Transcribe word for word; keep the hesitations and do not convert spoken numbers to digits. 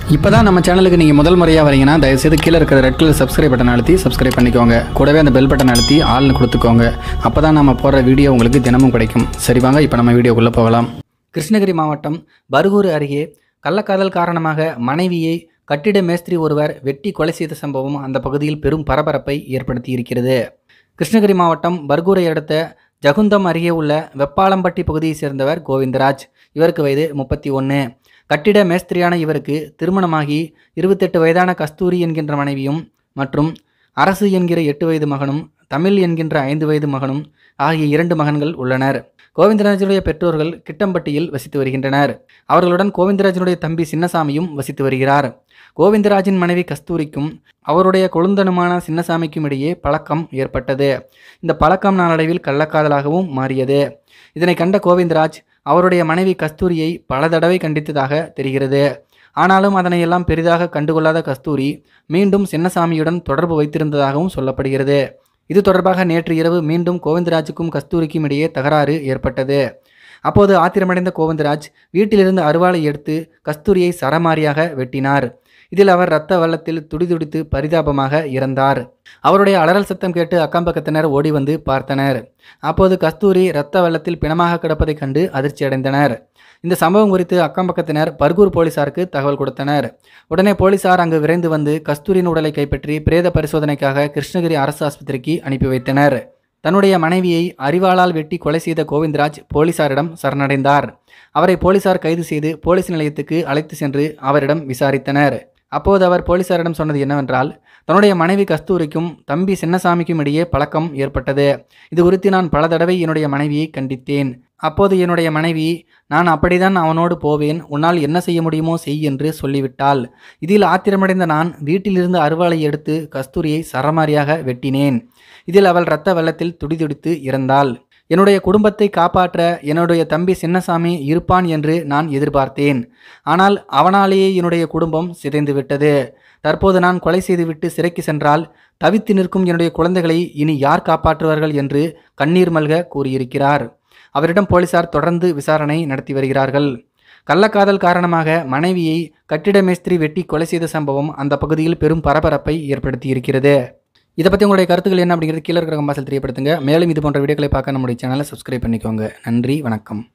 இப்போ தான் நம்ம சேனலுக்கு நீங்கள் முதல் முறையாக வரீங்கன்னா தயவுசெய்து கீழே இருக்கிற ரெட் கலர் சப்ஸ்கிரைப் பட்டன் அழுத்தி சப்ஸ்கிரைப் பண்ணிக்கோங்க. கூடவே அந்த பெல் பட்டன் அழுத்தி ஆள்னு கொடுத்துக்கோங்க. அப்போ தான் நம்ம போடுற வீடியோ உங்களுக்கு தினமும் கிடைக்கும். சரி வாங்க இப்போ நம்ம வீடியோக்குள்ளே போகலாம். கிருஷ்ணகிரி மாவட்டம் பர்கூர் அருகே கள்ளக்காதல் காரணமாக மனைவியை கட்டிட மேஸ்திரி ஒருவர் வெட்டி கொலை செய்த சம்பவம் அந்த பகுதியில் பெரும் பரபரப்பை ஏற்படுத்தி இருக்கிறது. கிருஷ்ணகிரி மாவட்டம் பர்கூரை அடுத்த ஜகுந்தம் அருகே உள்ள வெப்பாளம்பட்டி பகுதியை சேர்ந்தவர் கோவிந்தராஜ். இவருக்கு வயது முப்பத்தி ஒன்று. கட்டிட மேஸ்திரியான இவருக்கு திருமணமாகி இருபத்தெட்டு வயதான கஸ்தூரி என்கின்ற மனைவியும் மற்றும் அரசு என்கிற எட்டு வயது மகனும் தமிழ் என்கின்ற ஐந்து வயது மகனும் ஆகிய இரண்டு மகன்கள் உள்ளனர். கோவிந்தராஜனுடைய பெற்றோர்கள் கிட்டம்பட்டியில் வசித்து வருகின்றனர். அவர்களுடன் கோவிந்தராஜனுடைய தம்பி சின்னசாமியும் வசித்து வருகிறார். கோவிந்தராஜின் மனைவி கஸ்தூரிக்கும் அவருடைய கொழுந்தனுமான சின்னசாமிக்கும் இடையே பழக்கம் ஏற்பட்டது. இந்த பழக்கம் நாளடைவில் கள்ளக்காதலாகவும் மாறியது. இதனை கண்ட கோவிந்தராஜ் அவருடைய மனைவி கஸ்தூரியை பல தடவை கண்டித்ததாக தெரிகிறது. ஆனாலும் அதனையெல்லாம் பெரிதாக கண்டுகொள்ளாத கஸ்தூரி மீண்டும் சின்னசாமியுடன் தொடர்பு வைத்திருந்ததாகவும் சொல்லப்படுகிறது. இது தொடர்பாக நேற்று இரவு மீண்டும் கோவிந்தராஜுக்கும் கஸ்தூரிக்கும் இடையே தகராறு ஏற்பட்டது. அப்போது ஆத்திரமடைந்த கோவிந்தராஜ் வீட்டிலிருந்து அருவாளை எடுத்து கஸ்தூரியை சரமாரியாக வெட்டினார். இதில் அவர் இரத்த வெள்ளத்தில் துடிதுடித்து பரிதாபமாக இறந்தார். அவருடைய அலறல் சத்தம் கேட்டு அக்கம்பக்கத்தினர் ஓடி வந்து பார்த்தனர். அப்போது கஸ்தூரி இரத்த வெள்ளத்தில் பிணமாக கிடப்பதைக் கண்டு அதிர்ச்சி அடைந்தனர். இந்த சம்பவம் குறித்து அக்கம்பக்கத்தினர் பர்கூர் போலீசாருக்கு தகவல் கொடுத்தனர். உடனே போலீசார் அங்கு விரைந்து வந்து கஸ்தூரியின் உடலை கைப்பற்றி பிரேத பரிசோதனைக்காக கிருஷ்ணகிரி அரசு ஆஸ்பத்திரிக்கு அனுப்பி வைத்தனர். தன்னுடைய மனைவியை அரிவாளால் வெட்டி கொலை செய்த கோவிந்தராஜ் போலீசாரிடம் சரணடைந்தார். அவரை போலீசார் கைது செய்து போலீஸ் நிலையத்துக்கு அழைத்து சென்று அவரிடம் விசாரித்தனர். அப்போது அவர் போலீசாரிடம் சொன்னது என்னவென்றால், தன்னுடைய மனைவி கஸ்தூரிக்கும் தம்பி சின்னசாமிக்கும் இடையே பழக்கம் ஏற்பட்டது. இது குறித்து நான் பல தடவை என்னுடைய மனைவியை கண்டித்தேன். அப்போது என்னுடைய மனைவி, நான் அப்படித்தான் அவனோடு போவேன், உன்னால் என்ன செய்ய முடியுமோ செய் என்று சொல்லிவிட்டாள். இதில் ஆத்திரமடைந்த நான் வீட்டிலிருந்து அருவாளை எடுத்து கஸ்தூரியை சரமாரியாக வெட்டினேன். இதில் அவள் இரத்த வெள்ளத்தில் துடிதுடித்து இறந்தாள். என்னுடைய குடும்பத்தை காப்பாற்ற என்னுடைய தம்பி சின்னசாமி இருப்பான் என்று நான் எதிர்பார்த்தேன். ஆனால் அவனாலேயே என்னுடைய குடும்பம் சிதைந்துவிட்டது. தற்போது நான் கொலை செய்துவிட்டு சிறைக்கு சென்றால் தவித்து நிற்கும் என்னுடைய குழந்தைகளை இனி யார் காப்பாற்றுவார்கள் என்று கண்ணீர் மல்க கூறியிருக்கிறார். அவரிடம் போலீசார் தொடர்ந்து விசாரணை நடத்தி வருகிறார்கள். கள்ளக்காதல் காரணமாக மனைவியை கட்டிட மேஸ்திரி வெட்டி கொலை செய்த சம்பவம் அந்த பகுதியில் பெரும் பரபரப்பை ஏற்படுத்தி இருக்கிறது. இதை பற்றி உங்களுடைய கருத்துக்கள் என்ன அப்படிங்கிறது கீழே இருக்கிற கம்பாசில் தெரியப்படுத்துங்க. மேலும் இது போன்ற வீடியோக்களை பார்க்க நம்முடைய சேனலை சப்ஸ்கிரைப் பண்ணிக்கோங்க. நன்றி, வணக்கம்.